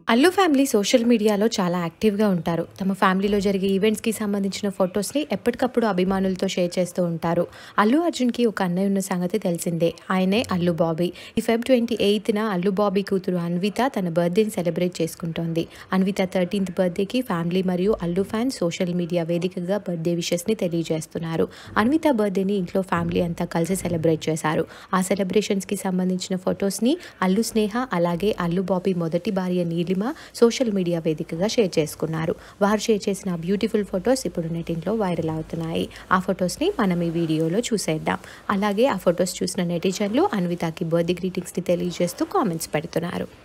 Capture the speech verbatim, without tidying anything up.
Allu family social మీడియాలో చాలా యాక్టివ్‌గా ఉంటారు. తమ ఫ్యామిలీలో జరిగే ఈవెంట్స్‌కి సంబంధించిన ఫోటోస్‌ని ఎప్పటికప్పుడు అభిమానులతో షేర్ చేస్తూ ఉంటారు. అల్లు అర్జున్‌కి ఒక అన్నయ్య ఉన్న సంగతి తెలిసిందే. ఆయనే అల్లు బాబీ. ఈ ఫెబ్ ఇరవై ఎనిమిదిన అల్లు బాబీ కూతురు అన్విత తన బర్త్‌డేని సెలబ్రేట్ చేసుకుంటోంది. అన్విత పదమూడవ బర్త్‌డేకి ఫ్యామిలీ మరియు అల్లు ఫ్యాన్స్ సోషల్ మీడియా వేదికగా బర్త్‌డే విషెస్‌ని తెలియజేస్తున్నారు. అన్విత బర్త్‌డేని ఇంట్లో ఫ్యామిలీ అంతా కలిసి సెలబ్రేట్ చేశారు. ఆ సెలబ్రేషన్స్‌కి సంబంధించిన ఫోటోస్‌ని అల్లు స్నేహ అలాగే అల్లు బాబీ మొదటి భార్య నీలిమ సోషల్ మీడియా వేదికగా షేర్ చేసుకున్నారు. వారు షేర్ చేసిన బ్యూటిఫుల్ ఫొటోస్ ఇప్పుడు నెటింట్లో వైరల్ అవుతున్నాయి. ఆ ఫొటోస్ని మనం ఈ వీడియోలో చూసేద్దాం. అలాగే ఆ ఫొటోస్ చూసిన నెటిజన్లు అన్వితకి బర్త్డే గ్రీటింగ్స్ని తెలియజేస్తూ కామెంట్స్ పెడుతున్నారు.